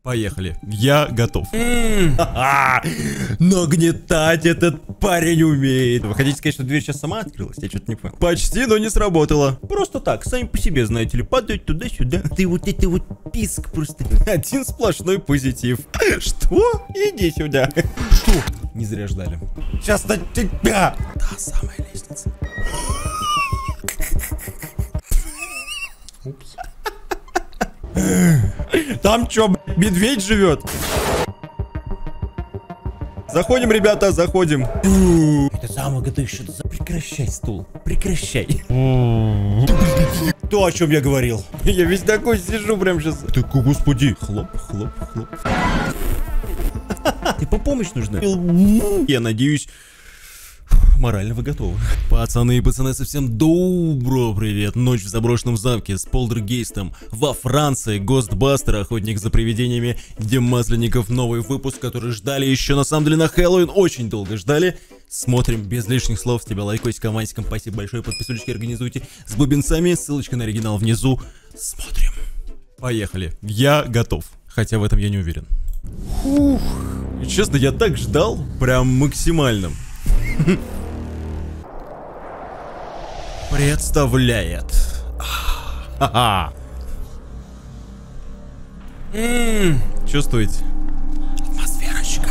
Поехали. Я готов. Нагнетать этот парень умеет. Вы хотите сказать, что дверь сейчас сама открылась? Я что-то не понял. Почти, но не сработало. Просто так, сами по себе, знаете ли, падают туда-сюда. Ты вот это вот писк просто. Один сплошной позитив. Что? Иди сюда. Что? Не зря ждали. Сейчас на тебя. Та самая лестница. Упс. Там что, медведь живет? Заходим, ребята, заходим. Это замок, это еще... Прекращай, стул. Прекращай. То, о чем я говорил. Я весь такой сижу прям сейчас. Так, господи. Хлоп, хлоп, хлоп. Типа помощь нужна. Я надеюсь... Морально вы готовы. Пацаны и пацаны, совсем доброго привет. Ночь в заброшенном замке с Полтергейстом во Франции. Гостбастер, охотник за привидениями, Демасленников. Новый выпуск, который ждали еще на самом деле на Хэллоуин. Очень долго ждали. Смотрим без лишних слов. С тебя лайкосиком, авансиком. Спасибо большое. Подписочки организуйте с бубенцами. Ссылочка на оригинал внизу. Смотрим. Поехали. Я готов. Хотя в этом я не уверен. Фух. Честно, я так ждал. Прям максимально. Представляет. Чувствуете? Атмосферочка.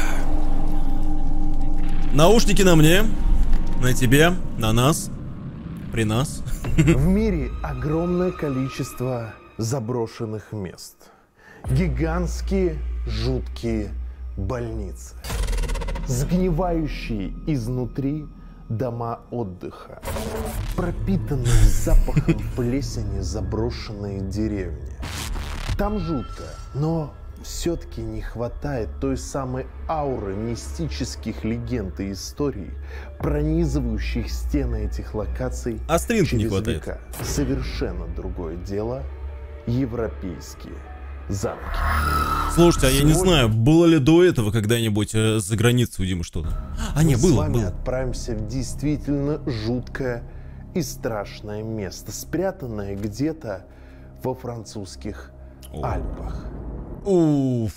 Наушники на мне, на тебе, на нас, при нас. В мире огромное количество заброшенных мест. Гигантские, жуткие больницы. Сгнивающие изнутри дома отдыха, пропитанные запахом плесени заброшенные деревни. Там жутко, но все-таки не хватает той самой ауры мистических легенд и историй, пронизывающих стены этих локаций Остринки не через хватает. века. Совершенно другое дело – европейские замки. Слушайте, а я не знаю, было ли до этого когда-нибудь за границей у Димы что-то? А, не, Мы было, с вами было. отправимся в действительно жуткое и страшное место, спрятанное где-то во французских Альпах. Уф.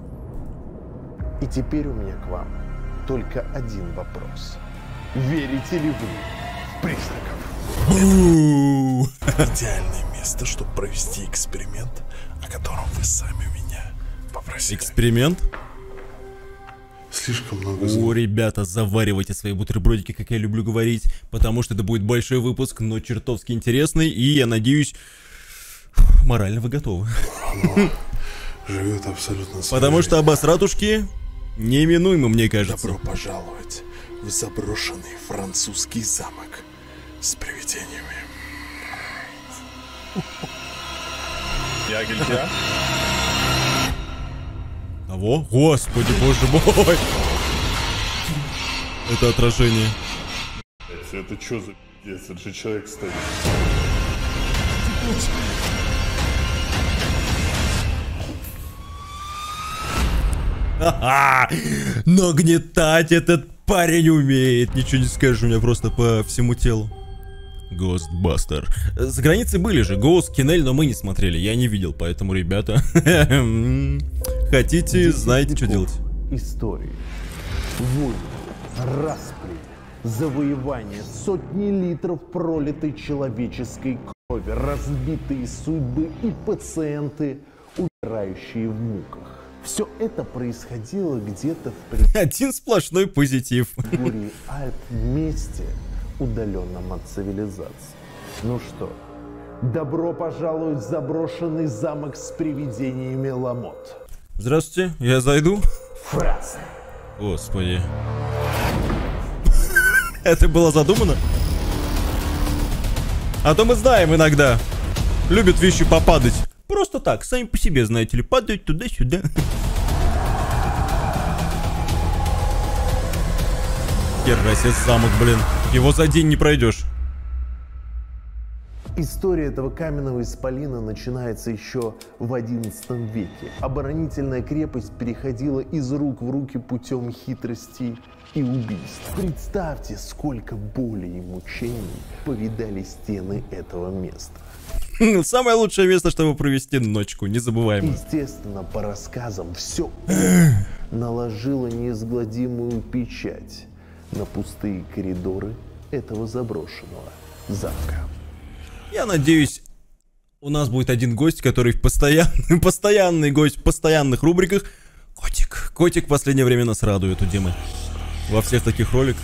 И теперь у меня к вам только один вопрос. Верите ли вы в призраков? Идеальное место, чтобы провести эксперимент, о котором вы сами меня попросили. Эксперимент? Слишком много О, ребята, заваривайте свои бутербродики, как я люблю говорить, потому что это будет большой выпуск, но чертовски интересный, и я надеюсь, морально вы готовы. Живет абсолютно своей Потому что жизнью. обосратушки неминуемо, мне кажется. Добро пожаловать в заброшенный французский замок с привидениями. Я Гильдия. Кого? Господи, боже мой! Это отражение. Это что за пиздец? Это же человек стоит. Нагнетать этот парень умеет. Ничего не скажешь, у меня просто по всему телу. Гостбастер. За границей были же Гоуст, Кинель, но мы не смотрели. Я не видел, поэтому, ребята, хотите, знаете, что делать. Истории, войны, распри, завоевания, сотни литров пролитой человеческой крови, разбитые судьбы и пациенты, умирающие в муках. Все это происходило где-то в Один сплошной позитив. предгорье Альп, месте, удаленном от цивилизации. Ну что, добро пожаловать в заброшенный замок с привидениями Ламот. Здравствуйте, я зайду? Франция. Господи. Это было задумано? А то мы знаем иногда. Любят вещи попадать. Просто так, сами по себе, знаете ли, падают туда-сюда. Хера себе замок, блин. Его за день не пройдешь. История этого каменного исполина начинается еще в XI веке. Оборонительная крепость переходила из рук в руки путем хитрости и убийств. Представьте, сколько боли и мучений повидали стены этого места. Самое лучшее место, чтобы провести ночку, незабываемо. Естественно, по рассказам, все наложило неизгладимую печать на пустые коридоры этого заброшенного замка. Я надеюсь, у нас будет один гость, который постоянный гость в постоянных рубриках. Котик. Котик в последнее время нас радует, Димы. Во всех таких роликах.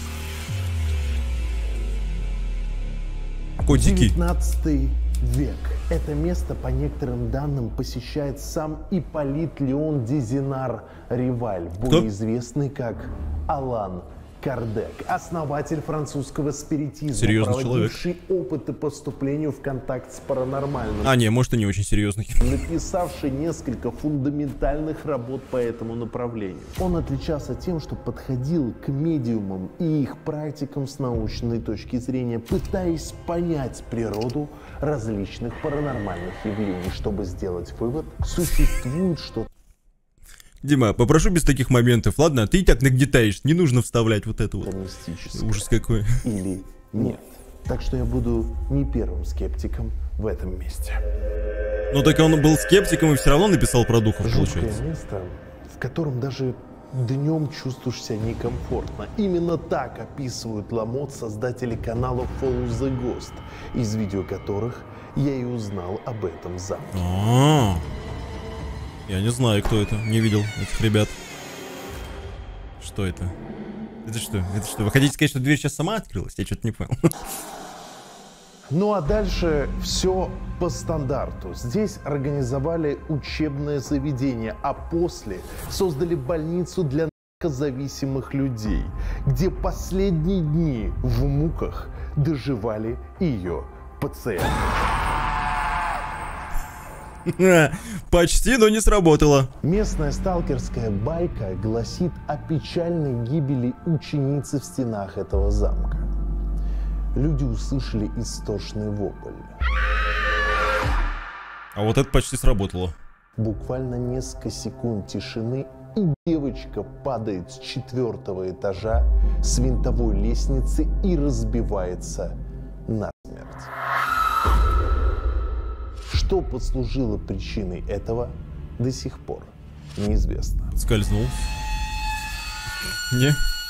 Котики. 19 век. Это место, по некоторым данным, посещает сам Ипполит Леон Дезинар Риваль, более известный как Алан Кардек, основатель французского спиритизма, серьезный проводивший опыты по вступлению в контакт с паранормальным. А, не, может и не очень серьезный. Написавший несколько фундаментальных работ по этому направлению. Он отличался тем, что подходил к медиумам и их практикам с научной точки зрения, пытаясь понять природу различных паранормальных явлений, чтобы сделать вывод, существует что-то. Дима, попрошу без таких моментов, ладно? Ты и так нагнетаешь, не нужно вставлять вот это вот. Мистическое. Ужас какой. Или нет. Так что я буду не первым скептиком в этом месте. Ну так он был скептиком и все равно написал про духов, Жуткое получается. место, в котором даже днем чувствуешь себя некомфортно. Именно так описывают Ламот создатели канала Follow the Ghost, из видео которых я и узнал об этом замке. Я не знаю, кто это. Не видел этих ребят. Что это? Это что? Это что? Вы хотите сказать, что дверь сейчас сама открылась? Я что-то не понял. Ну а дальше все по стандарту. Здесь организовали учебное заведение, а после создали больницу для наркозависимых людей, где последние дни в муках доживали ее пациенты. Почти, но не сработало. Местная сталкерская байка гласит о печальной гибели ученицы в стенах этого замка. Люди услышали истошный вопль. А вот это почти сработало. Буквально несколько секунд тишины, и девочка падает с 4-го этажа с винтовой лестницы и разбивается насмерть. Что послужило причиной этого, до сих пор неизвестно. Скользнул. Не.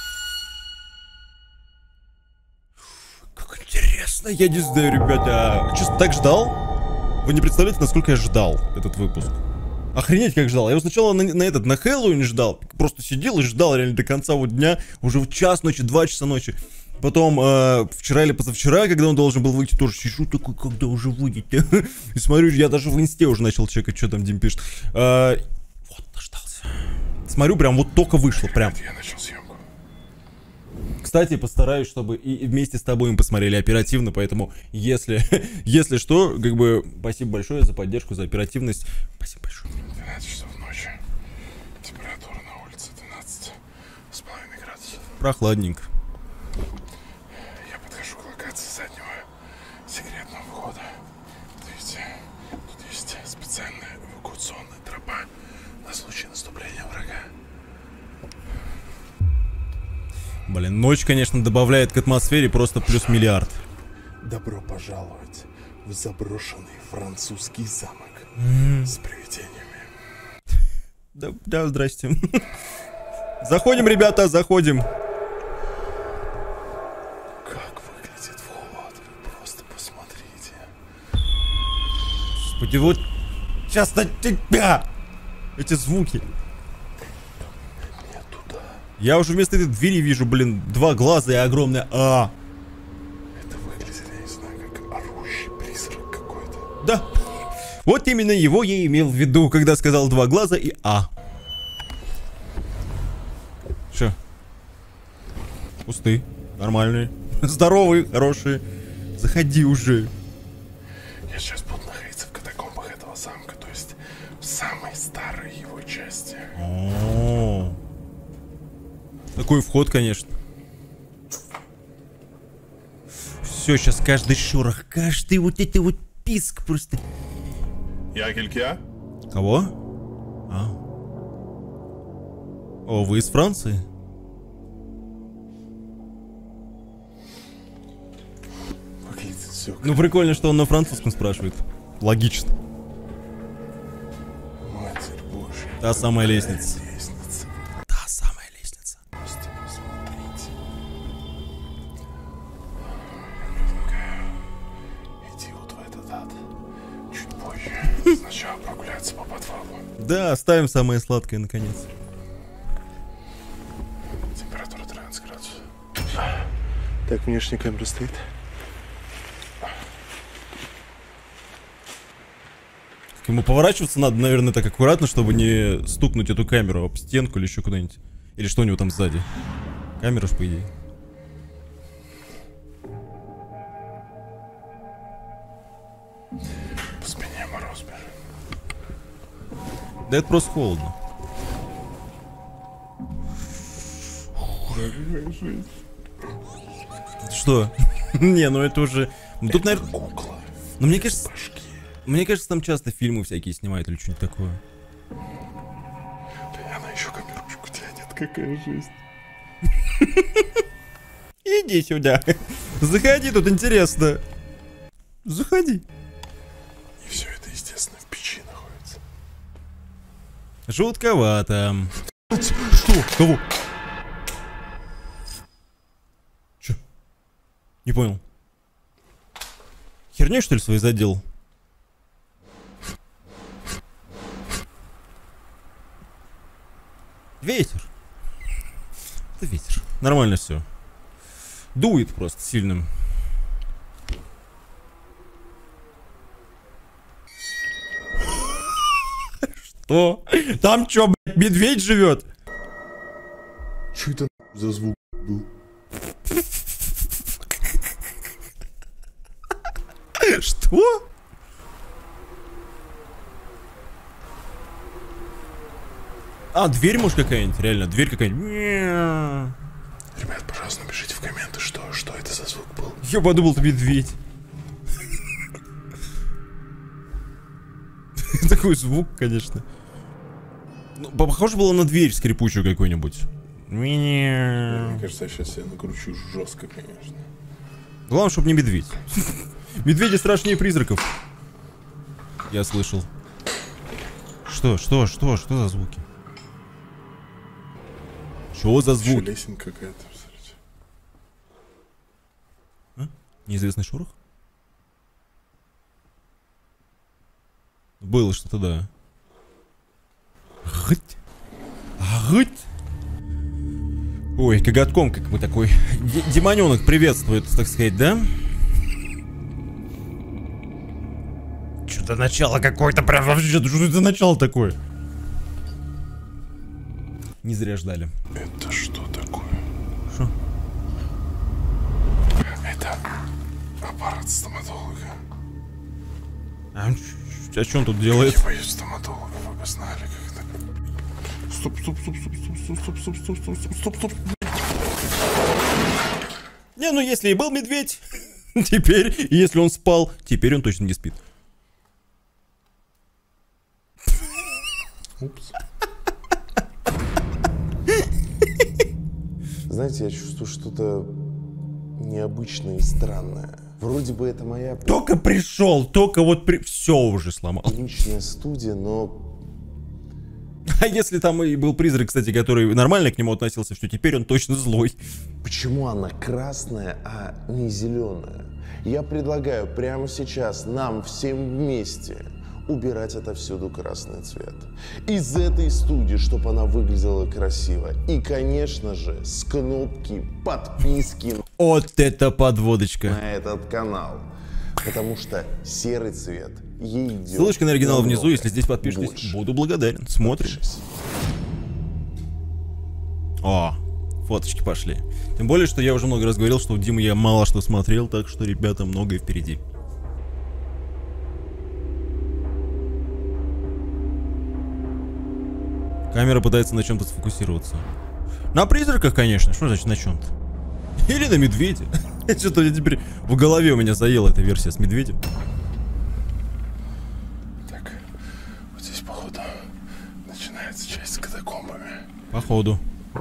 Как интересно, я не знаю, ребята. Честно, так ждал? Вы не представляете, насколько я ждал этот выпуск. Охренеть, как ждал. Я его сначала на Хэллоуин ждал. Просто сидел и ждал реально до конца вот дня. Уже в час ночи, 2 часа ночи. Потом вчера или позавчера, когда он должен был выйти, тоже сижу такой, когда уже выйдет. И смотрю, я даже в инсте уже начал чекать, что там Дим пишет. Вот, дождался. Смотрю, прям вот только вышло, прям. Я начал съемку. Кстати, постараюсь, чтобы и вместе с тобой мы посмотрели оперативно, поэтому если что, как бы, спасибо большое за поддержку, за оперативность. Спасибо большое. 12 часов ночи. Температура на улице 12,5 градусов. Прохладненько. Я подхожу к локации заднего секретного входа. Видите, тут есть специальная эвакуационная тропа на случай наступления врага. Блин, ночь, конечно, добавляет к атмосфере просто плюс миллиард. Добро пожаловать в заброшенный французский замок с привидениями. Да, здрасте. Заходим, ребята, заходим. Как выглядит вход? Вы просто посмотрите. Господи, вот сейчас на тебя! Эти звуки. Не туда. Я уже вместо этой двери вижу, блин, 2 глаза и огромное А. Это выглядит, я не знаю, как орущий призрак какой-то. Да. Вот именно его я имел в виду, когда сказал 2 глаза и А. Что? Пусты. Нормальные. Здоровые, хорошие. Заходи уже. Я сейчас буду находиться в катакомбах этого замка, то есть в самой старой его части. О-о-о. Такой вход, конечно. Все, сейчас каждый шорох, каждый вот это вот писк просто. Якельке? Кого? А. О, вы из Франции? Выглядит все. Ну прикольно, что он на французском спрашивает. Логично. Матерь Божья. Та самая лестница. Лестница. Та самая лестница. Просто посмотрите. Иди вот в этот ад. Чуть позже. Сначала прогуляться по подвалу. Да, оставим самое сладкое наконец. Температура 13 градусов. Так, внешняя камера стоит. Ему поворачиваться надо, наверное, так аккуратно, чтобы не стукнуть эту камеру об стенку или еще куда-нибудь. Или что у него там сзади. Камера ж, по идее. По спине мороз бежит. Да это просто холодно. Что? Не, ну это уже... Тут, наверное... Кукла. Ну, мне кажется... Башки. Мне кажется, там часто фильмы всякие снимают или что-нибудь такое. Да она еще камерушку тянет. Какая жесть. Иди сюда. Заходи, тут интересно. Заходи. И все это, естественно, в печи находится. Жутковато. Что? Кого? Че? Не понял. Херня, что ли, свои задел? Ветер. Это ветер. Нормально все. Дует просто сильным. Что? Там что, блядь, медведь живет? Что это за звук был? Что? А, дверь, может, какая-нибудь? Реально, дверь какая-нибудь. Ребят, пожалуйста, напишите в комменты, что это за звук был. Я подумал, это медведь. Такой звук, конечно. Ну, похоже было на дверь скрипучую какую-нибудь. Мне кажется, я сейчас себя накручу жестко, конечно. Главное, чтобы не медведь. Медведи страшнее призраков. Я слышал. Что за звуки? Что за Еще звуки? лесенка какая-то, смотрите. А? Неизвестный шорох? Было что-то, да. Гыть. Гыть. Ой, коготком как бы такой. Демоненок приветствует, так сказать, да? Что-то начало какое-то, прям вообще, что это начало такое? Не зря ждали. Это что такое? Что? Это аппарат стоматолога. А что он тут делает? Я боюсь стоматолога, вы бы знали, как это. Стоп. Не, ну если и был медведь, теперь, если он спал, теперь он точно не спит. Упс. Знаете, я чувствую что-то необычное и странное. Вроде бы это моя Только пришел, только вот все уже сломал. личная студия, но А если там и был призрак, кстати, который нормально к нему относился, что теперь он точно злой. почему она красная, а не зеленая? Я предлагаю прямо сейчас нам всем вместе убирать отовсюду красный цвет. Из этой студии, чтобы она выглядела красиво. И, конечно же, с кнопки подписки Вот это подводочка. на этот канал. Потому что серый цвет ей идет. Ссылочка на оригинал внизу, намного если здесь подпишетесь. больше. Буду благодарен. Смотрим. Подпишись. О, фоточки пошли. Тем более, что я уже много раз говорил, что у Димы я мало что смотрел, так что, ребята, многое впереди. Камера пытается на чем-то сфокусироваться. На призраках, конечно. Что значит на чем-то? Или на медведе. Что-то мне теперь в голове у меня заела эта версия с медведем. Так, вот здесь, походу, начинается часть с катакомбами. Походу.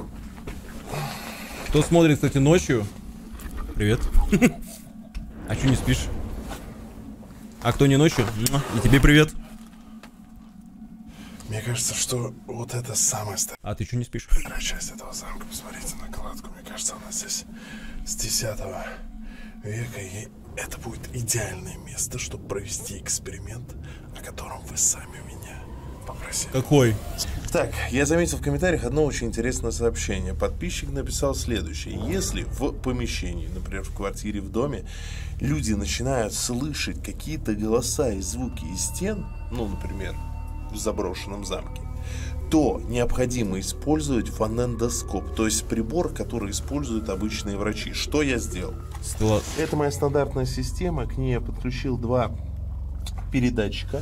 Кто смотрит, кстати, ночью? Привет. А чё не спишь? А кто не ночью? И тебе привет. Мне кажется, что вот это самая старая А ты чё не спишь? часть этого замка. Посмотрите на кладку. Мне кажется, она здесь с 10 века. И это будет идеальное место, чтобы провести эксперимент, о котором вы сами меня попросили. Какой? Так, я заметил в комментариях одно очень интересное сообщение. Подписчик написал следующее. Если в помещении, например, в квартире, в доме, люди начинают слышать какие-то голоса и звуки из стен, ну, например, в заброшенном замке, то необходимо использовать фонендоскоп, то есть прибор, который используют обычные врачи. Что я сделал? Это моя стандартная система, к ней я подключил два передатчика.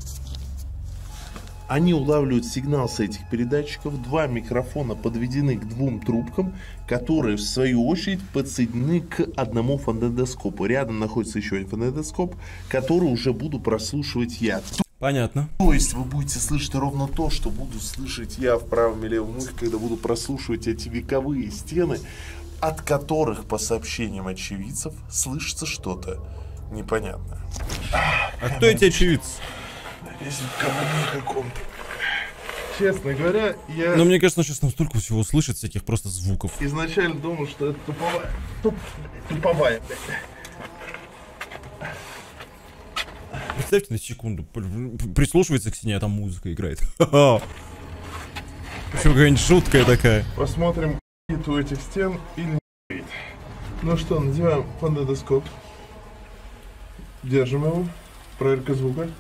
Они улавливают сигнал с этих передатчиков. Два микрофона подведены к двум трубкам, которые в свою очередь подсоединены к одному фонендоскопу. Рядом находится еще один фонендоскоп, который уже буду прослушивать я. Понятно. То есть вы будете слышать ровно то, что буду слышать я в правом и левом ухе, когда буду прослушивать эти вековые стены, от которых, по сообщениям очевидцев, слышится что-то непонятное. А кто эти очевидцы? Если в говне каком-то. Честно говоря, я Но мне кажется, сейчас нам столько всего слышит, всяких просто звуков. изначально думал, что это туповая, блядь. Представьте на секунду, прислушивается к стене, а там музыка играет. Ха-ха. Еще какая-нибудь жуткая такая. Посмотрим, у этих стен или не. Ну что, надеваем фонендоскоп. Держим его. Проверка звука.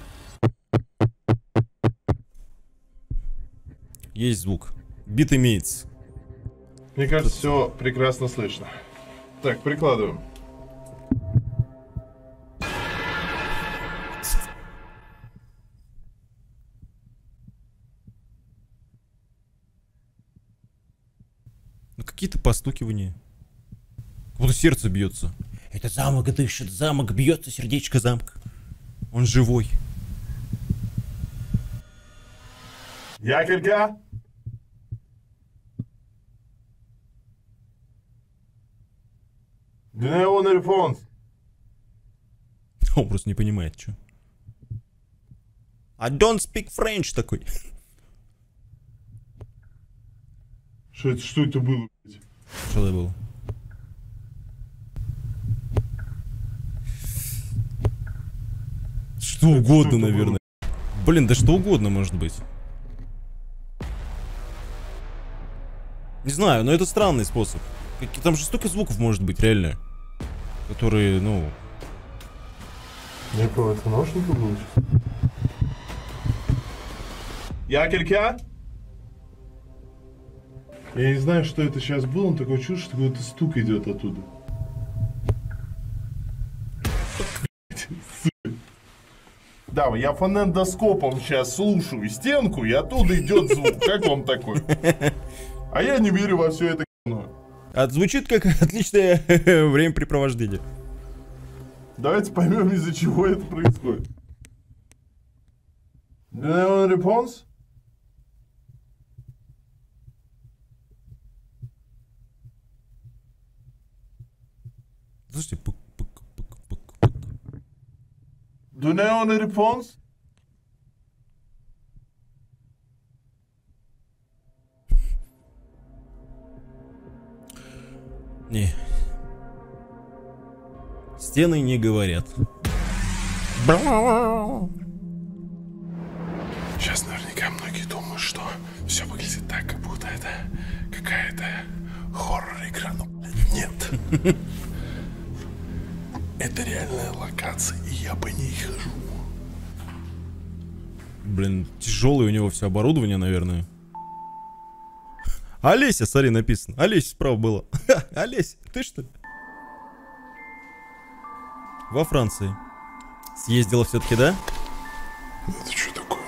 Есть звук. Бит имеется. Мне кажется, все прекрасно слышно. Так, прикладываем. Ну какие-то постукивания. Как будто сердце бьется. Это замок дышит, замок бьется, сердечко замка. Он живой. Якелька! Дневон Альфонс! Он просто не понимает, что. I don't speak French такой. Что это было? Что это было? Что угодно, наверное. Блин, да что угодно может быть. Не знаю, но это странный способ. Там же столько звуков может быть, реально. Которые, ну... Я помню, это наушники был сейчас. Якелька? Я не знаю, что это сейчас было, но такое чувство, что какой-то стук идет оттуда. Да, я фонендоскопом сейчас слушаю стенку, и оттуда идет звук. Как вам такой? А я не верю во все это говно. Звучит как отличное времяпрепровождение. Давайте поймем, из-за чего это происходит. Response? Слушайте, Do you know any response? Не. Стены не говорят. Сейчас наверняка многие думают, что все выглядит так, как будто это какая-то хоррор-игра. Но нет. Это реальная локация, и я по ней хожу. Блин, тяжелое у него все оборудование, наверное. Олеся, смотри, написано. Олеся справа было. Олеся, ты что ли? Во Франции. Съездила все-таки, да? Это что такое?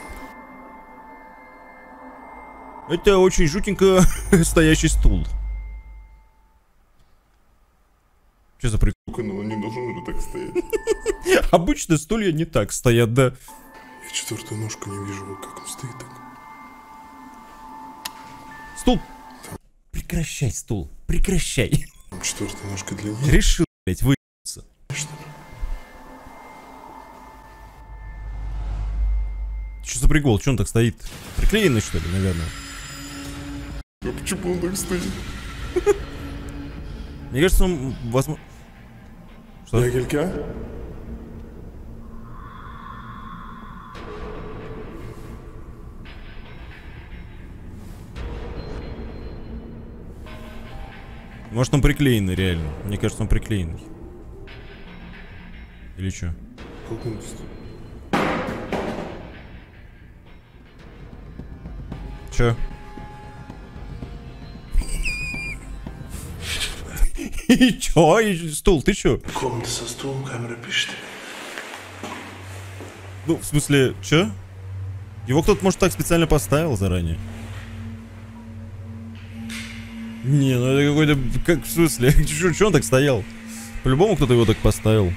Это очень жутенько стоящий стул. Что за прикол? но он не должен же так стоять. Обычно стулья не так стоят, да. Я четвертую ножку не вижу, вот как он стоит так. Стул. Прекращай, стул. Прекращай. Четвертая ножка длиннее. Решил, блять, выебаться. Что за прикол? Че он так стоит? Приклеенный, что ли, наверное? А почему он так стоит? Мне кажется, он, возможно... Что? Ягелька? Может, он приклеенный, реально. Мне кажется, он приклеенный. Или что? Как он стоит? Чё? И чё? Стул, ты чё? Комната со стулом, камера пишет. Ну, в смысле, чё? Его кто-то, может, так специально поставил заранее? Не, ну это какой-то... Как, в смысле? Чё он так стоял? По-любому кто-то его так поставил.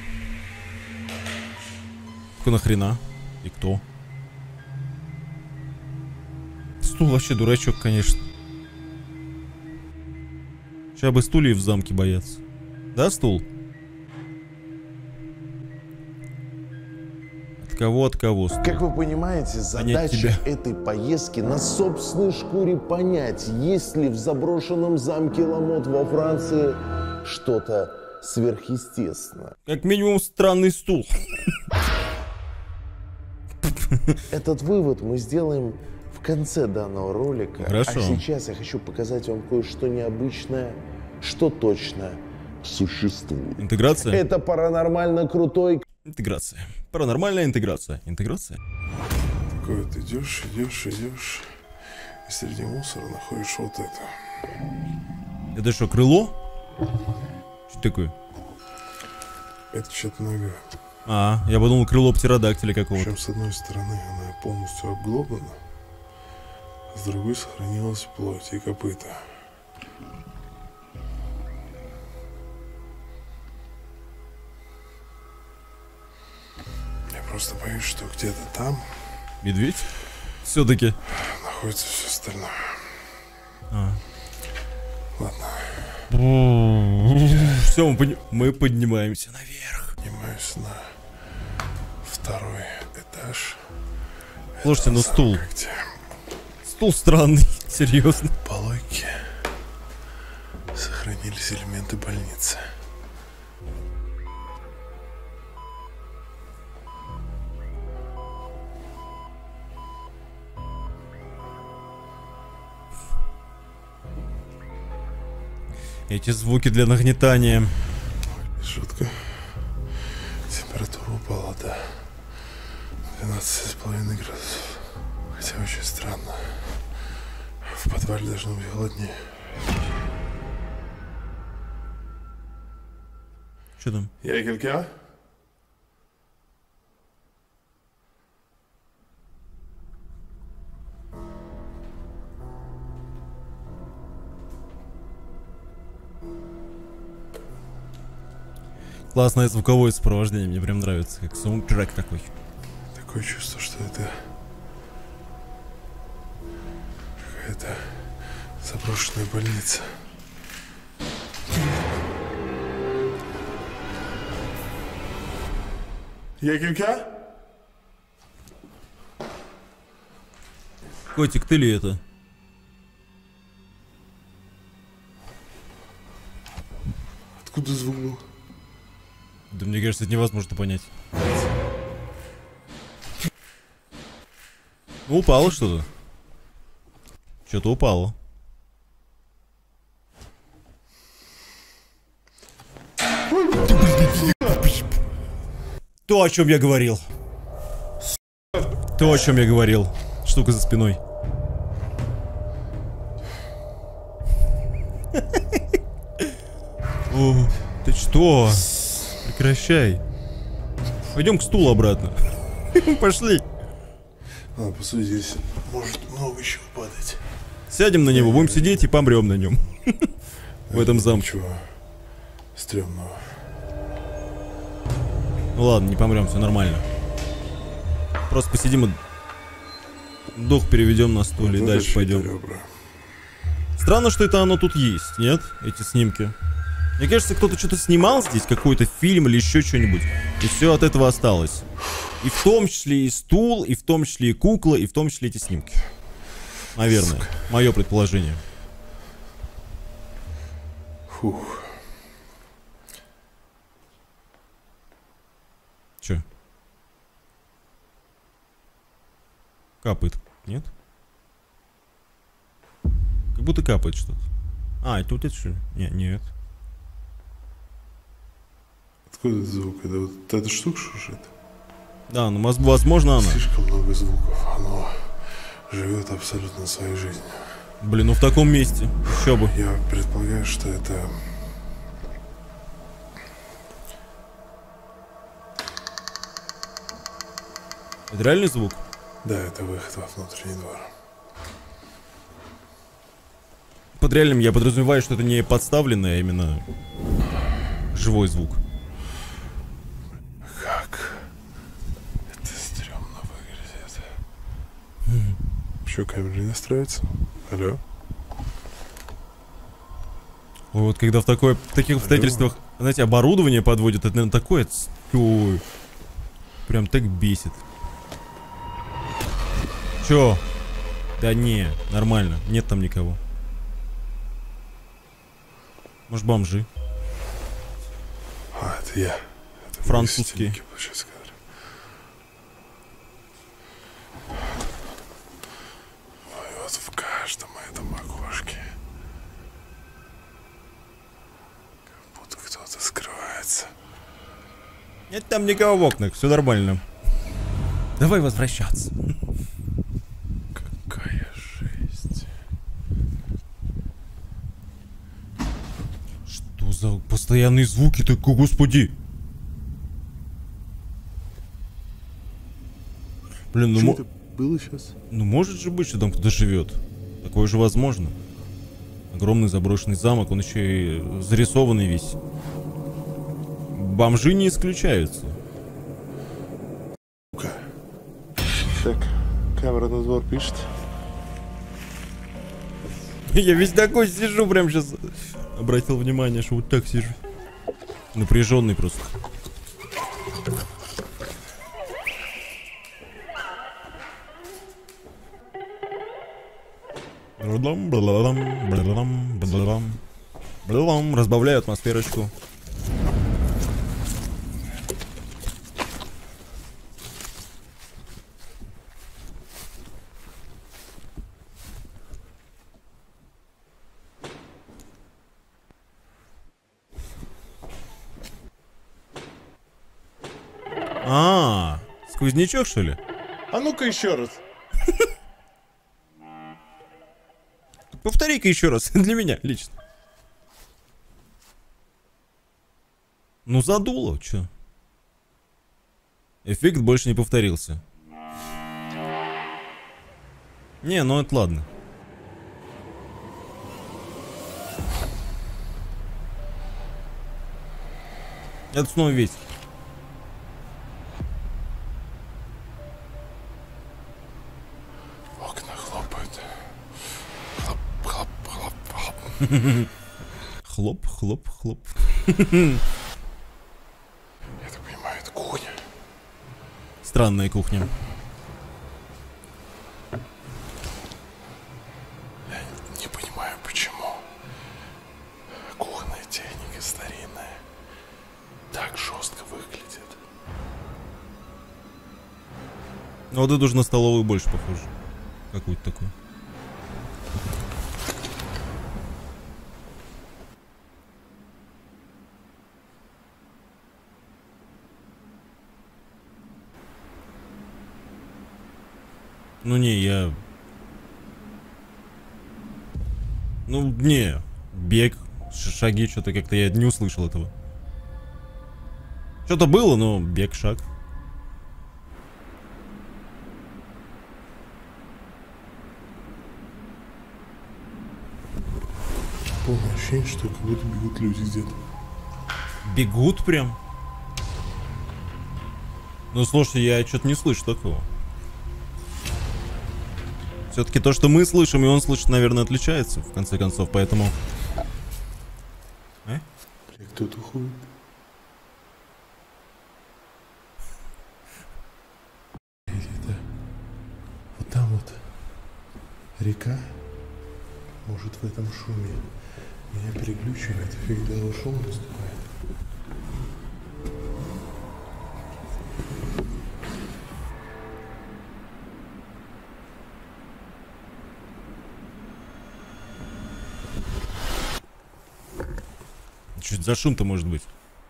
Только нахрена? И кто? Стул вообще дурачок, конечно. Сейчас бы стульев в замке боятся. Да, стул? От кого, стул? Как вы понимаете, задача этой поездки на собственной шкуре понять, есть ли в заброшенном замке Ламот во Франции что-то сверхъестественное. Как минимум странный стул. Этот вывод мы сделаем в конце данного ролика. Хорошо. А сейчас я хочу показать вам кое-что необычное, что точно существует. Интеграция? Это паранормально крутой... Интеграция. Паранормальная интеграция. Интеграция? Такой вот идешь, и среди мусора находишь вот это. Это что, крыло? Что такое? Это что-то нога. А, я подумал, крыло птеродактиля какого-то. Причем с одной стороны она полностью обглоблена, а с другой сохранилась плоть и копыта. Я просто боюсь, что где-то там Медведь? Все-таки. находится все остальное. Ладно, Все, мы поднимаемся наверх. поднимаюсь на второй этаж. Слушайте, ну стул. Где Стул странный, серьезно. по логике сохранились элементы больницы. Эти звуки для нагнетания. Шутка. Температура упала до 12,5 градусов. Хотя очень странно. В подвале должно быть холоднее. Что там? Ягелька? Классное звуковое сопровождение, мне прям нравится, как саундтрек такой. Такое чувство, что это какая-то заброшенная больница. Ягелька? Котик, ты ли это? Откуда звук был? Да мне кажется, это невозможно понять. Ну, упало что-то. Что-то упало. То, о чем я говорил. То, о чем я говорил. Штука за спиной. О, ты что? Прекращай. Пойдем к стулу обратно. Пошли. Ладно, по сути, здесь может много еще падать. Сядем на него, будем сидеть и помрем на нем. В этом замке. Ничего стрёмного. Ну ладно, не помрем, все нормально. Просто посидим и дух переведем на стуле и дальше пойдем. Ребра. Странно, что это оно тут есть, нет? Эти снимки. Мне кажется, кто-то что-то снимал здесь, какой-то фильм или еще что-нибудь. И все от этого осталось. И в том числе и стул, и в том числе и кукла, и в том числе эти снимки. Наверное. Мое предположение. Фух. Че? Капает. Нет? Как будто капает что-то. А, это вот это что ли? Нет. Откуда этот звук? Это вот эта штука шуршит? Да, ну возможно она. Слишком много звуков. Оно живет абсолютно своей жизнью. Блин, ну в таком месте. Еще бы. Я предполагаю, что это... Это реальный звук? Да, это выход во внутренний двор. Под реальным я подразумеваю, что это не подставленный, а именно живой звук. Как это стрёмно выглядит. Еще камера не настраивается? Алло? Вот когда в таких обстоятельствах, знаете, оборудование подводят, это, наверное, такое... Ой, прям так бесит. Чё? Да не, нормально, нет там никого. Может, бомжи? А, это я. Это французские. Вот в каждом этом окошке. Как будто кто-то скрывается. Нет там никого в окнах, все нормально. Давай возвращаться. Какая жесть. Что за постоянные звуки такие, господи? Блин, ну Что это было сейчас? ну может же быть, что там кто-то живет. Такое же возможно. Огромный заброшенный замок, он еще и зарисованный весь. Бомжи не исключаются. Так, камера на двор пишет. Я весь такой сижу, прям сейчас обратил внимание, что вот так сижу. Напряженный просто. Разбавляю атмосферочку. Сквознячок, что ли? А ну-ка еще раз. Повтори-ка еще раз, для меня лично. Ну задуло, чё? Эффект больше не повторился. Не, ну это ладно. Это снова ветер. Окна хлопают. Хлоп, хлоп, хлоп, хлоп. Хлоп, хлоп, хлоп. Я так понимаю, это кухня. Странная кухня. Я не понимаю, почему кухонная техника старинная так жестко выглядит. Ну вот это уже на столовую больше похоже. Какую-то такую. Ну не, я... Ну не, бег, шаги, что-то как-то я не услышал этого. Что-то было, но бег, шаг. Полное ощущение, что как будто бегут люди где-то. Бегут прям? Ну слушай, я что-то не слышу такого. Все-таки то, что мы слышим, и он слышит, наверное, отличается, в конце концов, поэтому... Бля, кто-то ходит. Это... Вот там вот река. Может, в этом шуме меня переключивает, когда шум наступает. Что это за шум-то может быть?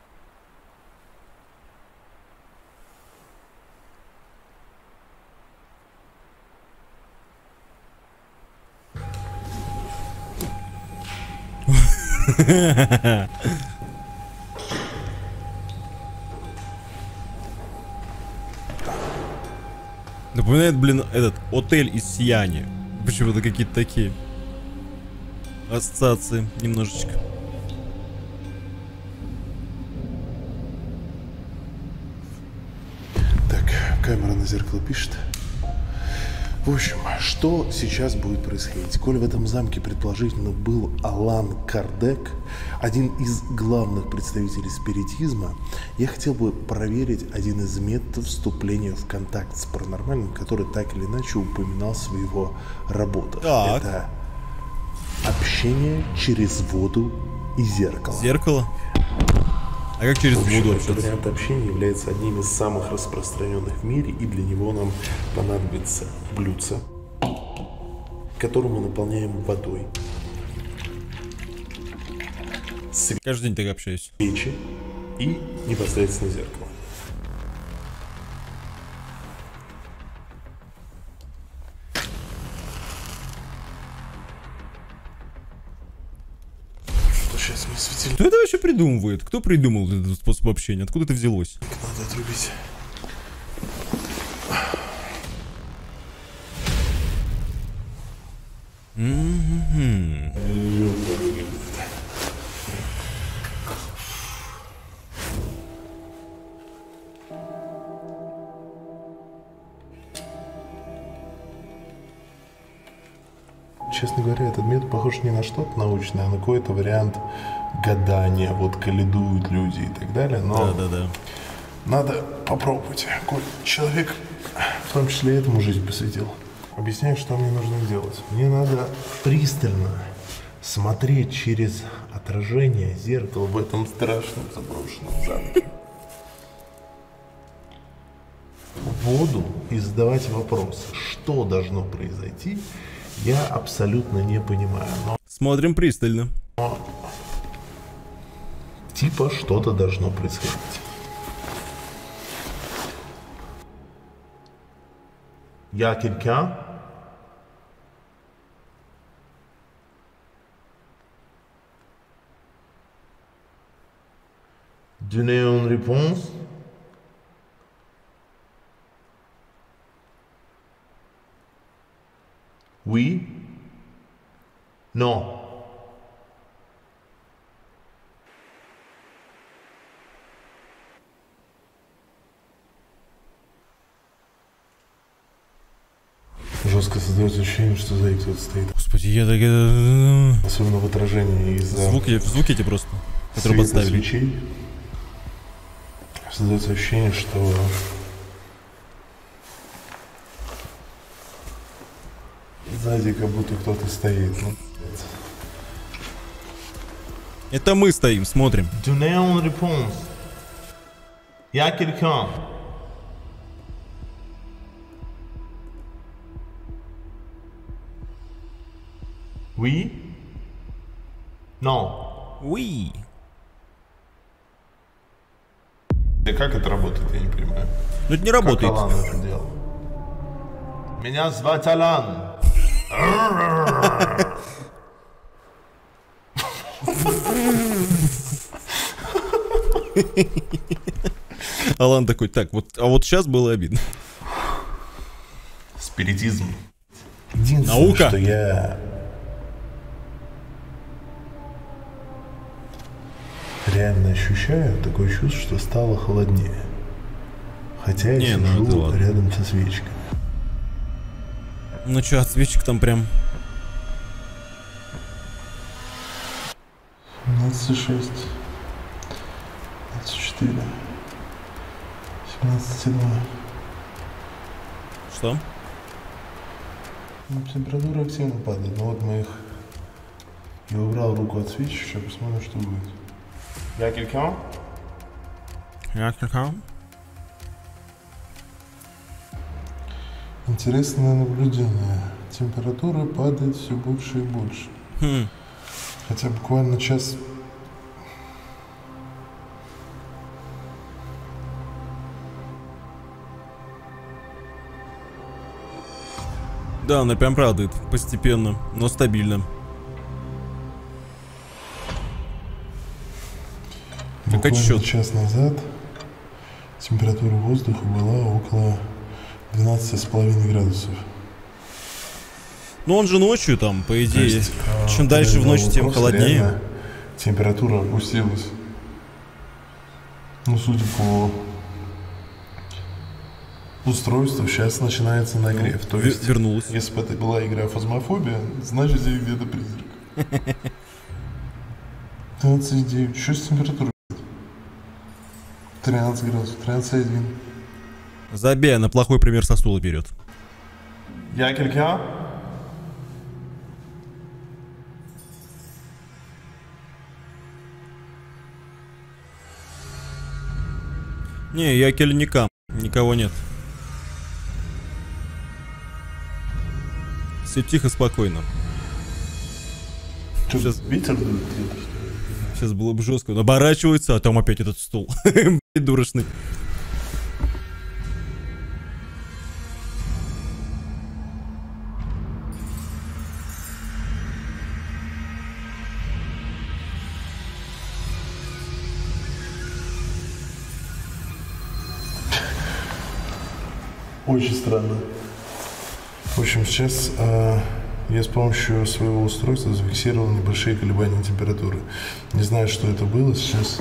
Напоминает, блин, этот отель из Сияния. Почему-то какие-то такие ассоциации немножечко. Так, камера на зеркало пишет. В общем, что сейчас будет происходить? Коль в этом замке предположительно был Алан Кардек, один из главных представителей спиритизма, я хотел бы проверить один из методов вступления в контакт с паранормальным, который так или иначе упоминался в его работах. Так. Это общение через воду и зеркало. Зеркало? А как через В общем, воду этот общаться? вариант общения является одним из самых распространенных в мире, и для него нам понадобится блюдце, которое мы наполняем водой, Каждый день так общаюсь. свечи и непосредственно зеркало. Что сейчас мы светили? Кто это вообще придумывает? Кто придумал этот способ общения? Откуда это взялось? Надо отрубить. Честно говоря, этот метод похож не на что-то научное, а на какой-то вариант гадания. Вот каледуют люди и так далее. Но Да-да-да. надо попробовать. Коль человек, в том числе этому жизнь посвятил. Объясняю, что мне нужно делать. Мне надо пристально смотреть через отражение зеркала в этом страшном заброшенном замке в воду и задавать вопрос, что должно произойти, я абсолютно не понимаю. Но Смотрим пристально. типа что-то должно происходить. Я quelqu'un? Donnez une réponse. Oui? Non. Жестко создается ощущение, что за кто-то стоит. Господи, я так... Особенно в отражении из-за Звуки эти просто, которые света подставили. свечей. Создается ощущение, что сзади как будто кто-то стоит. Ну, Это мы стоим, смотрим. Donnez une réponse. Y a quelqu'un? Oui? Non. Уи. Да как это работает, я не понимаю. Ну это не Как работает. Алан это делал? Меня звать Алан. Алан такой, так, вот, а вот сейчас было обидно. Спиритизм. Единственное, Наука. что я реально ощущаю, такое чувство, что стало холоднее. Хотя я Не, ну это сижу ладно. рядом со свечкой. Ну чё, от свечек там прям... 17,6. 24. 17,7. Что? Ну, температура активно падает. Но вот мы их... Я убрал руку от свечи, сейчас посмотрим, что будет. Я quelqu'un? Интересное наблюдение. Температура падает все больше и больше. Хм. Хотя буквально час... Да, она прям падает постепенно, но стабильно. Как Буквально отсчет. час назад температура воздуха была около 12,5 градусов. Ну он же ночью там, по То идее. есть, Чем дальше в ночь, тем просто холоднее. реально температура опустилась. Ну, судя по устройству, сейчас начинается нагрев. То есть, Вернулась. если бы это была игра фазмофобия, значит здесь где-то призрак. 13,9. Что с температурой? 13 градусов, 13,1. Забей, на плохой пример со стула берет. Я quelqu'un? Не, я кельникам. Никого нет. Все тихо, спокойно. Что, Сейчас- ветер дует где-то? Сейчас было бы жестко. Он оборачивается, а там опять этот стул. Блин, дурочный. Очень странно. В общем, сейчас я с помощью своего устройства зафиксировал небольшие колебания температуры. Не знаю, что это было сейчас.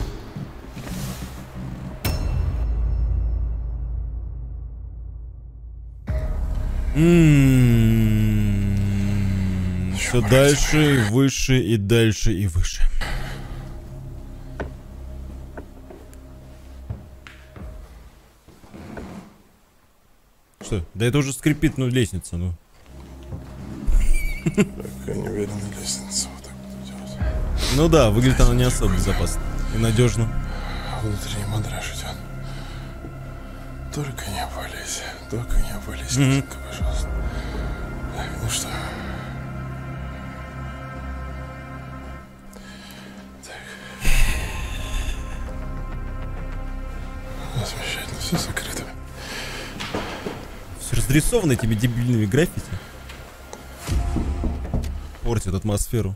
Все дальше и выше, и дальше и выше. Что? Да это уже скрипит, ну, лестница, ну. Такая неуверенная лестница. Вот так буду делать. Ну да, выглядит она не особо безопасно и надежно. Внутренний мандраж идет. Только не обвались. Только не обвались, Катенька, пожалуйста. Так, ну что? Так. Замечательно, все закрыто. Все разрисовано этими дебильными граффити. Портит атмосферу.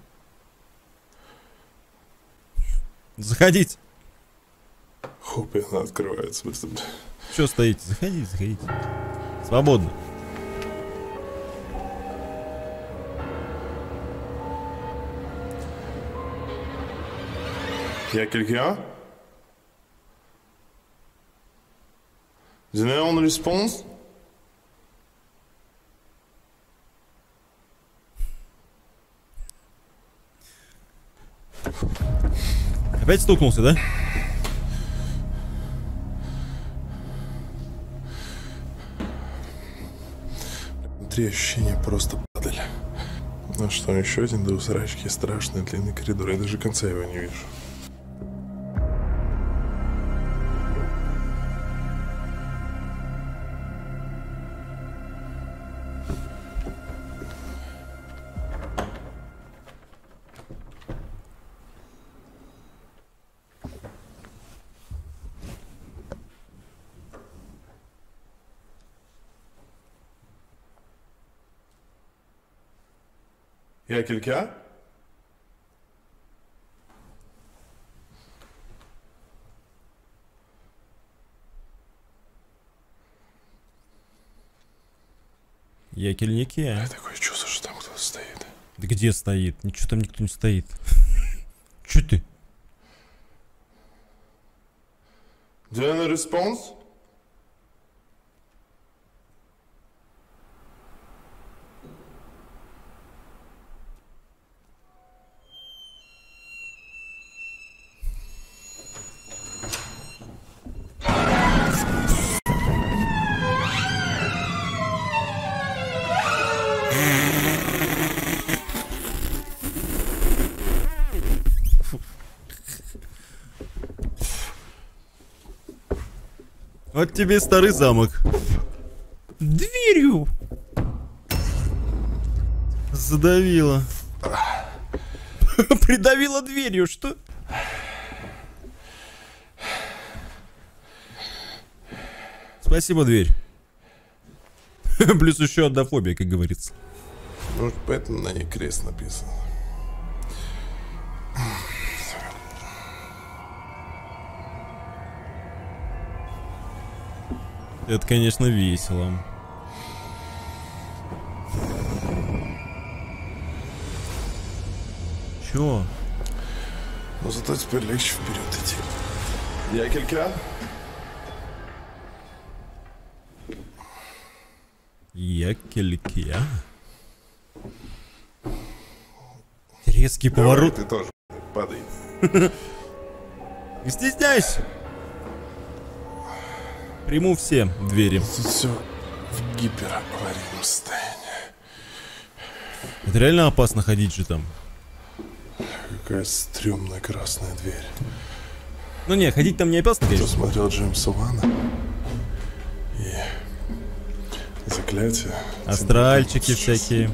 Заходите. Хоп, и она открывается. Че стоите? Заходите, заходите. Свободно. Il y a quelqu'un? Donnez une réponse? Опять стукнулся, да? Внутри ощущения просто падали. Ну что, еще один до усрачки, страшный длинный коридор. Я даже конца его не вижу. Il y a quelqu'un? Я кельники, а? Такое чувство, что там кто-то стоит. Да где стоит? Ничего там никто не стоит. Че ты? Donnez une réponse? Вот тебе старый замок. Дверью. Задавила. Придавила дверью, что? Спасибо, дверь. Плюс еще одна фобия, как говорится. Может, поэтому на ней крест написан. Это, конечно, весело. Чё? Но зато теперь легче вперед идти. Якелька? Якелька? Резкий поворот. Ты тоже падай. Не стесняйся. Приму все двери. Тут все в гипераварийном состоянии. Это реально опасно ходить же там. Какая стрёмная красная дверь. Ну не, ходить там не опасно, Кто конечно. смотрел Джеймса Вана? И заклятие. Астральчики всякие.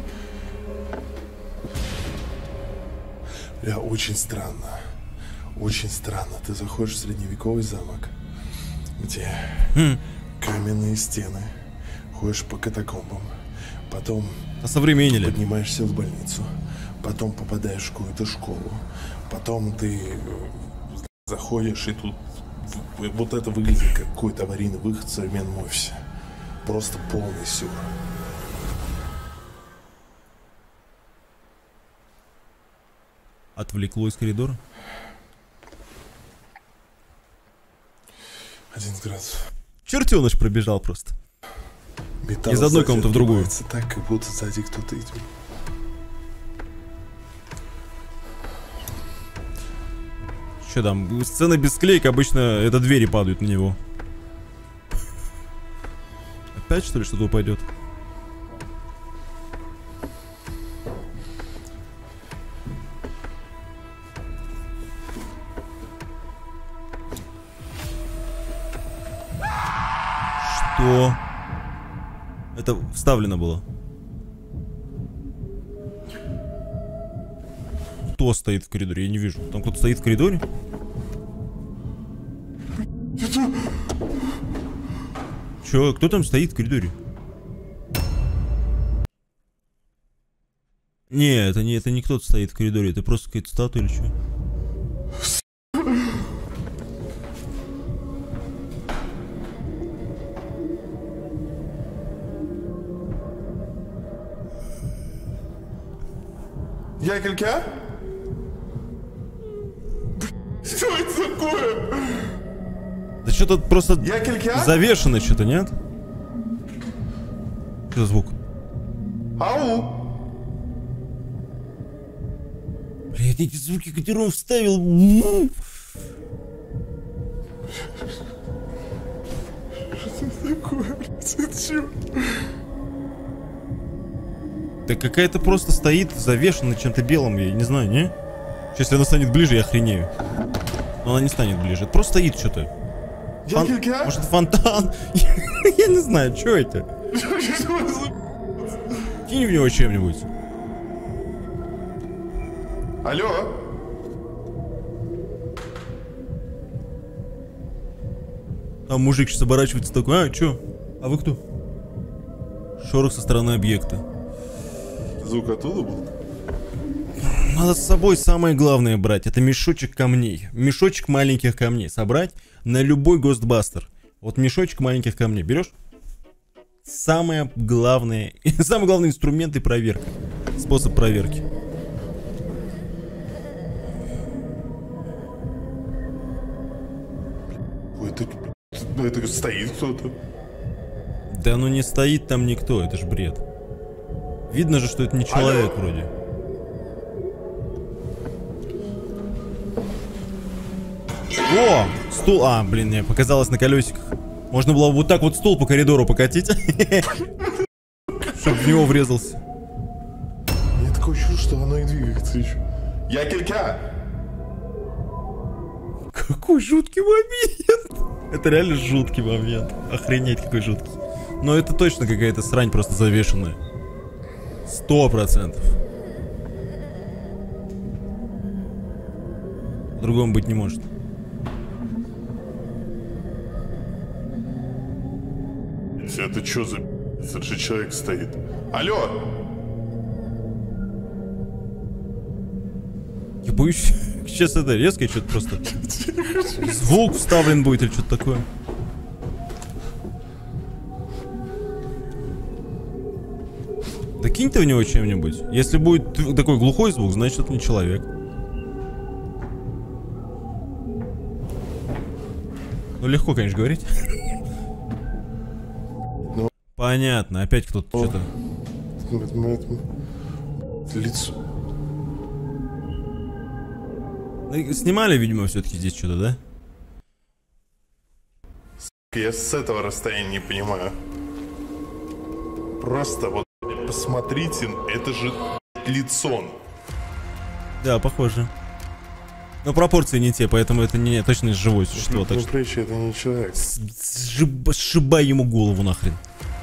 Бля, очень странно. Очень странно. Ты заходишь в средневековый замок, где каменные стены, ходишь по катакомбам, потом Осовременили. поднимаешься в больницу, потом попадаешь в какую-то школу, потом ты заходишь, и тут вот это выглядит как какой-то аварийный выход в современном офисе. Просто полный сюр. Отвлекло из коридора. 11 градусов. Чертеныш пробежал просто. Металл Из одной сзади комнаты в другую. отбивается так, как будто сзади кто-то идет. Что там? Сцена без склеек, обычно это двери падают на него. Опять что ли что-то упадет? Что? Это вставлено было. Кто стоит в коридоре? Я не вижу. Там кто-то стоит в коридоре? Чё? Кто там стоит в коридоре? Не, это не кто-то стоит в коридоре. Это просто какая-то статуя или что? Якелька? Что это такое? Да что-то просто Якелька? завешено что-то, нет? Что за звук? Ау! Блядь, эти звуки, которые он вставил. Что такое? Это что? Да какая-то просто стоит завешена чем-то белым, я не знаю, не? Если она станет ближе, я охренею. Но она не станет ближе. Это просто стоит что-то. Якелька? Может, фонтан? Я не знаю, что это? Кинь в него чем-нибудь. Алло? А мужик сейчас оборачивается такой, а, чё? А вы кто? Шорох со стороны объекта. Звук оттуда был? Надо с собой самое главное брать. Это мешочек камней. Мешочек маленьких камней. Собрать на любой Ghostbuster. Вот мешочек маленьких камней. Берешь? Самое главное. Самый главный инструмент и проверка. Способ проверки. Это стоит кто-то. Да ну не стоит там никто. Это ж бред. Видно же, что это не человек. Алло? Вроде. О! Стул. А, блин, мне показалось на колесиках. Можно было вот так вот стул по коридору покатить. Чтоб в него врезался. У меня такое чувство, что оно и двигается еще. Якелька! Какой жуткий момент! Это реально жуткий момент. Охренеть, какой жуткий. Но это точно какая-то срань просто завешенная. 100%. По-другому быть не может. Это что за... Это же человек стоит. Алло! Я боюсь, сейчас это резко что-то просто. Звук вставлен будет или что-то такое. Да кинь ты в него чем-нибудь. Если будет такой глухой звук, значит это не человек. Ну легко, конечно, говорить. Ну. Понятно, опять кто-то что-то. Лицо. Снимали, видимо, все-таки здесь что-то, да? Я с этого расстояния не понимаю. Просто вот посмотрите, это же лицо. Да, похоже. Но пропорции не те, поэтому это не точно не живое существо. Так Ну, что прежде это не человек. сшибай ему голову нахрен.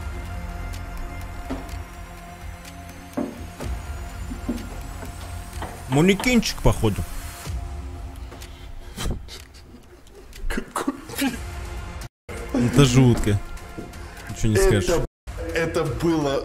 Манекенчик, походу. Какой... Это жутко. Ничего не скажешь. Это было...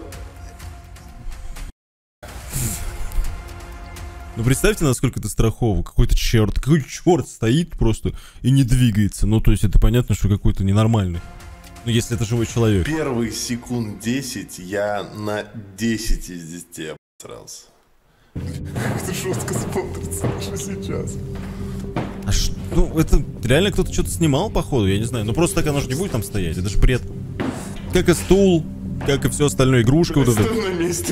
Ну представьте, насколько это страхово. Какой черт стоит просто и не двигается. Ну то есть это понятно, что какой-то ненормальный. Ну если это живой человек. Первые секунд 10 я на 10 из 10 обосрался. Это жестко смотрится даже сейчас. А что? Ну это реально кто-то что-то снимал, походу, я не знаю. Ну просто так оно же не будет там стоять, это же бред. Как и стул, как и все остальное, игрушка вот эта. Стой на месте,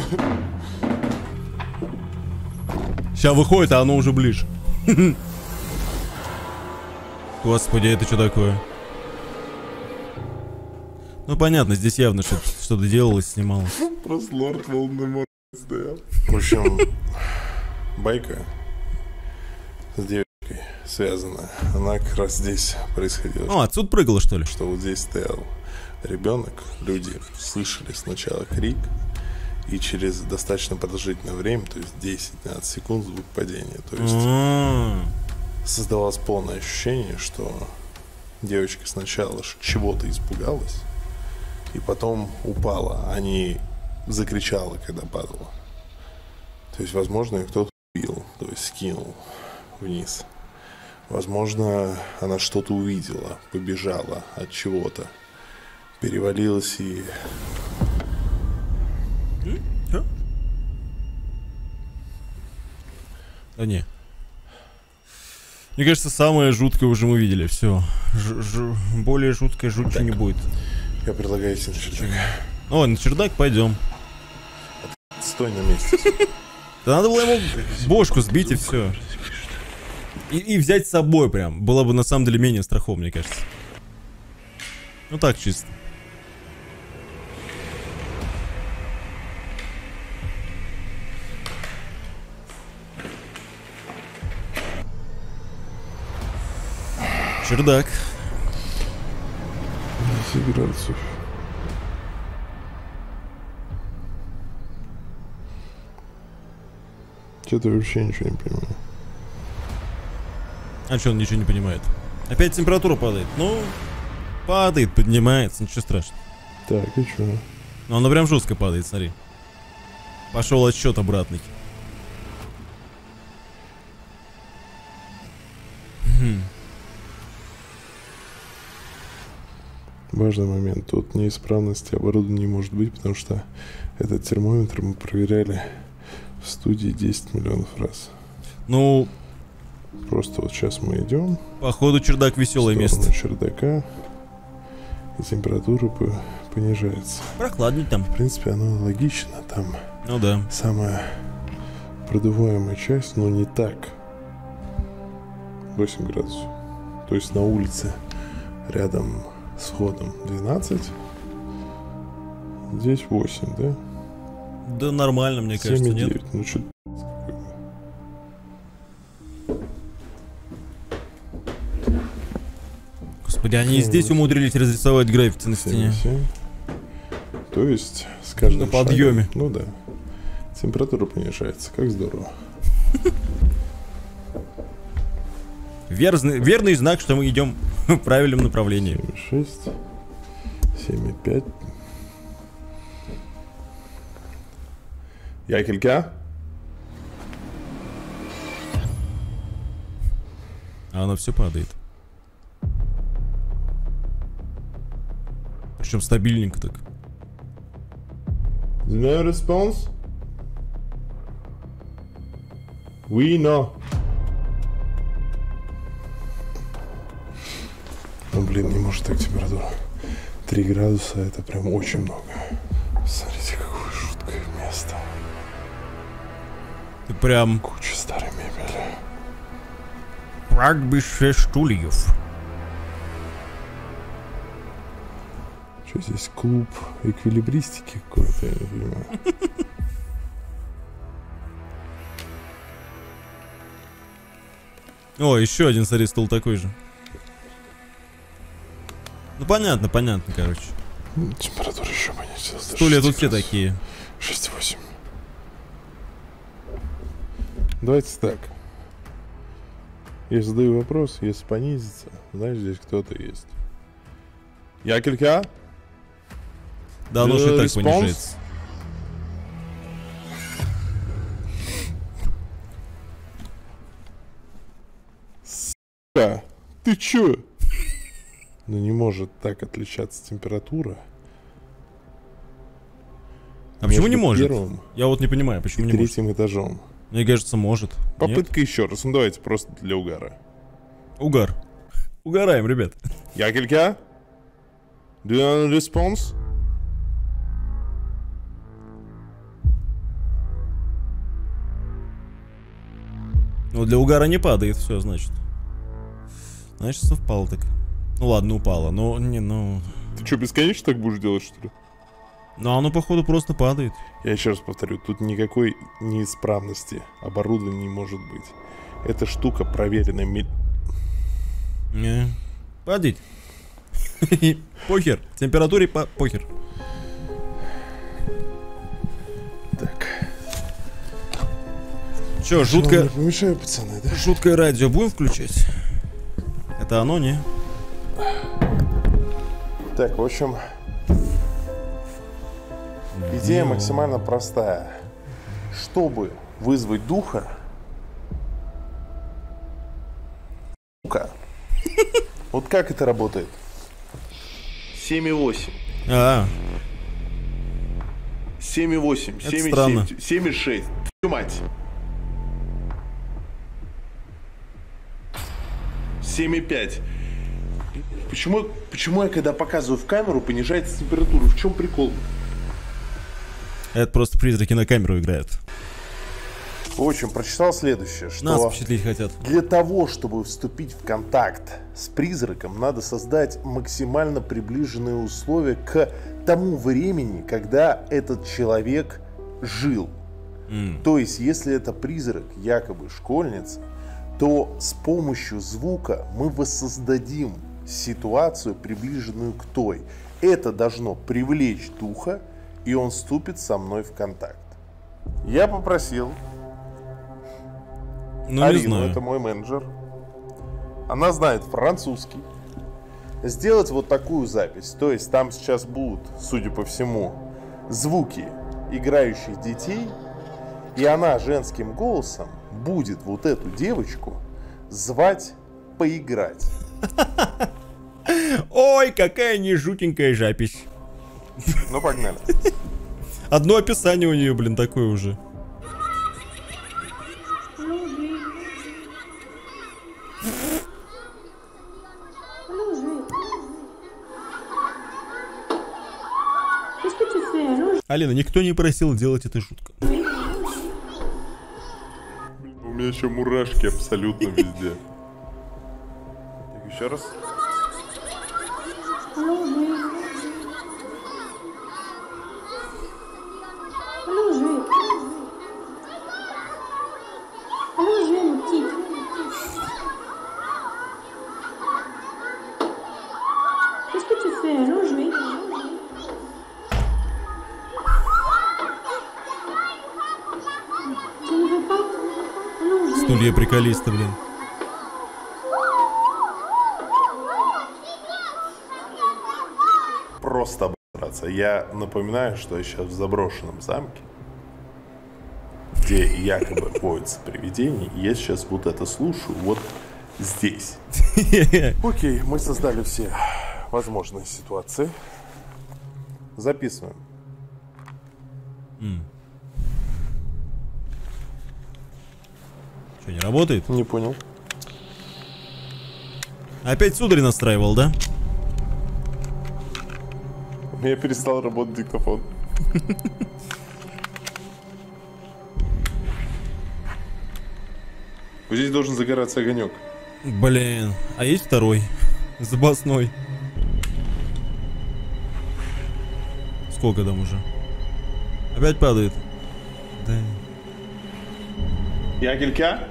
Сейчас выходит, а оно уже ближе. Господи, это что такое? Ну понятно, здесь явно что-то делалось, снималось. Просто лорд Волдеморт стоял. В общем, байка с девочкой связана. Она как раз здесь происходила. О, отсюда прыгала, что ли? Что вот здесь стоял ребенок. Люди слышали сначала крик. И через достаточно продолжительное время, то есть 10-15 секунд, звук падения. То есть создавалось полное ощущение, что девочка сначала чего-то испугалась, и потом упала, а не закричала, когда падала. То есть, возможно, ее кто-то убил, то есть скинул вниз. Возможно, она что-то увидела, побежала от чего-то, перевалилась и... Да не. Мне кажется, самое жуткое уже мы видели. Все. Более жуткое жутче не будет. Я предлагаю идти на чердак. О, на чердак пойдем. Стой на месте. Да надо было ему бошку сбить и все. И взять с собой прям. Было бы на самом деле менее страхово, мне кажется. Ну так чисто. Чердак. 10 градусов. Что-то вообще ничего не понимаю. А что он ничего не понимает? Опять температура падает. Ну, падает, поднимается, ничего страшного. Так, и что? Ну, она прям жестко падает, смотри. Пошел отсчет обратный. Важный момент. Тут неисправности оборудования не может быть, потому что этот термометр мы проверяли в студии 10 миллионов раз. Ну, Просто вот сейчас мы идем. походу чердак веселое в сторону место. чердака. И температура понижается. Прохладнее там. В принципе, оно логично. Там Ну да. самая продуваемая часть, но не так. 8 градусов. То есть на улице рядом с входом 12. Здесь 8, да? Да нормально, мне кажется, 7,9. нет? Ну что? Господи, они и здесь умудрились разрисовать граффити на стене. 77. То есть с каждым На подъеме. шагом, ну да. Температура понижается, как здорово. Верный знак, что мы идем в правильном направлении. 7,6. 7,5. Якелька? А оно все падает. Причем стабильненько так. No response? We know. Ну блин, не может так температура. 3 градуса это прям очень много. Смотрите, какое жуткое место. Ты прям... Куча старой мебели. Прагбише стульев. Что здесь, клуб эквилибристики какой-то, я не понимаю. О, еще один, смотри, стул такой же. Ну понятно, короче. Температура еще понизилась. Стулья тут все такие. 6,8. Давайте так. Я задаю вопрос, если понизится, знаешь, здесь кто-то есть. Якелька? Да, оно же и так Response? понижается. Да. Ты чё? Ну не может так отличаться температура. А почему не между может? первым Я вот не понимаю, почему и не может. третьим этажом. Мне кажется, может. Попытка еще раз. Ну давайте просто для угара. Угар. Угораем, ребят. Якелька? Do you have a response? Ну, для угара не падает, все, значит. Значит, совпало так. Ну ладно, упало, но не, ну... Ты что, бесконечно так будешь делать, что ли? Ну, оно, походу, просто падает. Я еще раз повторю, тут никакой неисправности оборудования не может быть. Эта штука проверена Не. Падать. Похер. Температуре похер. Так. Че, жуткое... Помешаю, пацаны, да? Жуткое радио будем включать? Это оно, не? Так, в общем, идея максимально простая. Чтобы вызвать духа, вот как это работает? 7,8. 7,8, Это странно. 7,7, 7,6. Твою мать. 7,5. Почему я, когда показываю в камеру, понижается температура? В чем прикол? Это просто призраки на камеру играют. В общем, прочитал следующее, что Нас впечатлить хотят. для того, чтобы вступить в контакт с призраком, надо создать максимально приближенные условия к тому времени, когда этот человек жил. То есть, если это призрак якобы школьницы, то с помощью звука мы воссоздадим ситуацию, приближенную к той. Это должно привлечь духа, и он вступит со мной в контакт. Я попросил Ну, Арину, не знаю. это мой менеджер, она знает французский, сделать вот такую запись. То есть там сейчас будут, судя по всему, звуки играющих детей, и она женским голосом будет вот эту девочку звать поиграть. Ой, какая нежутенькая запись. Ну, погнали. Одно описание у нее, блин, такое уже. Алина, никто не просил делать это жутко. У меня еще мурашки абсолютно везде. Так, еще раз. Стулья приколисты, блин. Просто обосраться. Я напоминаю, что я сейчас в заброшенном замке, где якобы водятся привидения. И я сейчас вот это слушаю вот здесь. Окей, мы создали все возможные ситуации. Записываем. Что, не работает? Не понял. Опять сударь настраивал, да? У меня перестал работать диктофон. Вот здесь должен загораться огонек. Блин, а есть второй? Запасной. Сколько там уже? Опять падает. Да. Ягелька?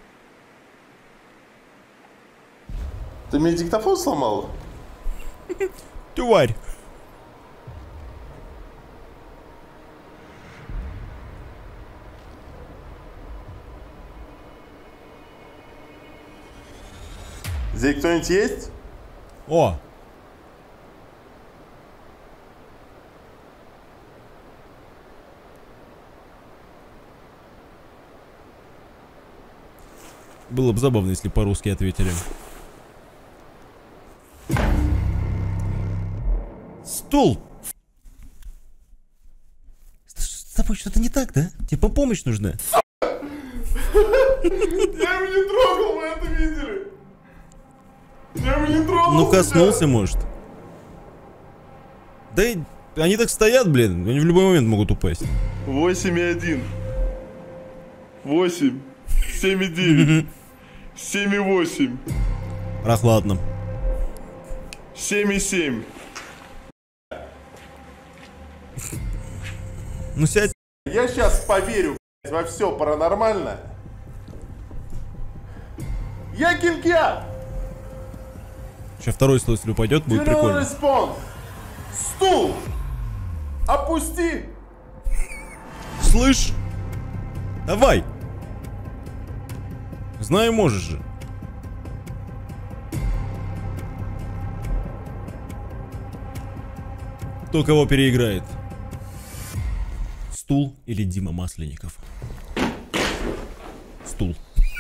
Ты мне диктофон сломал? Тварь. Здесь кто-нибудь есть? О! Было бы забавно, если по-русски ответили. Стул! С тобой что-то не так, да? Тебе помощь нужна? Я его не трогал, вы это видели? Я его не трогал. Ну коснулся, может. Да и они так стоят, блин. Они в любой момент могут упасть. 8,1. 8. 7,9. 7,8. Прохладно. 7,7. Ну сядь. Я сейчас поверю во все паранормальное. Я Килькя! Сейчас второй слой упадет, будет прикольно. Респонс. Стул! Опусти! Слышь? Давай! Знаю, можешь же. Кто кого переиграет? Стул или Дима Масленников? Стул.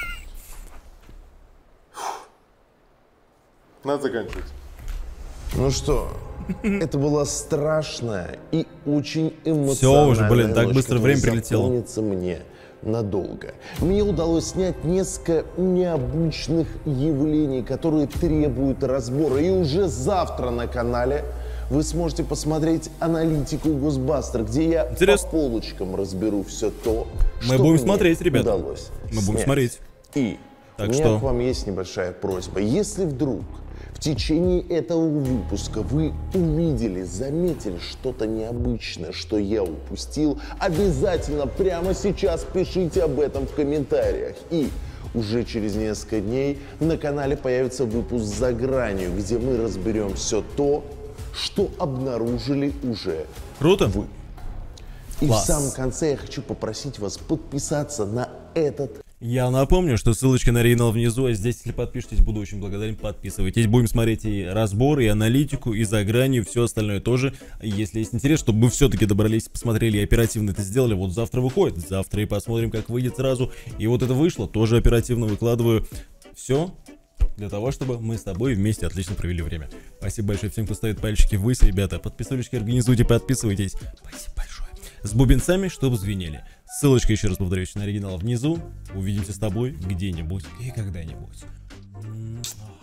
Надо заканчивать. Ну что, это была страшная и очень эмоциональная Всё уже, блин, так ночь, быстро которая время прилетело. запомнится мне надолго. Мне удалось снять несколько необычных явлений, которые требуют разбора. И уже завтра на канале вы сможете посмотреть аналитику Госбастер, где я Интересно. по полочкам разберу все то, Мы что будем мне смотреть, ребята. удалось Мы будем снять. смотреть. И Так у меня что? к вам есть небольшая просьба. Если вдруг в течение этого выпуска вы увидели, заметили что-то необычное, что я упустил, обязательно прямо сейчас пишите об этом в комментариях. И уже через несколько дней на канале появится выпуск «За гранью», где мы разберем все то, что обнаружили уже Круто? вы. И Класс. в самом конце я хочу попросить вас подписаться на этот Я напомню, что ссылочка на оригинал внизу, а здесь, если подпишетесь, буду очень благодарен, подписывайтесь. Будем смотреть и разбор, и аналитику, и за гранью, все остальное тоже. Если есть интерес, чтобы мы все-таки добрались, посмотрели и оперативно это сделали, вот завтра выходит. Завтра и посмотрим, как выйдет сразу. И вот это вышло, тоже оперативно выкладываю. Все для того, чтобы мы с тобой вместе отлично провели время. Спасибо большое всем, кто ставит пальчики ввысь, ребята. Подписывались, организуйте, подписывайтесь. Спасибо большое. С бубенцами, чтобы звенели. Ссылочка, еще раз повторюсь, на оригинал внизу. Увидимся с тобой где-нибудь и когда-нибудь.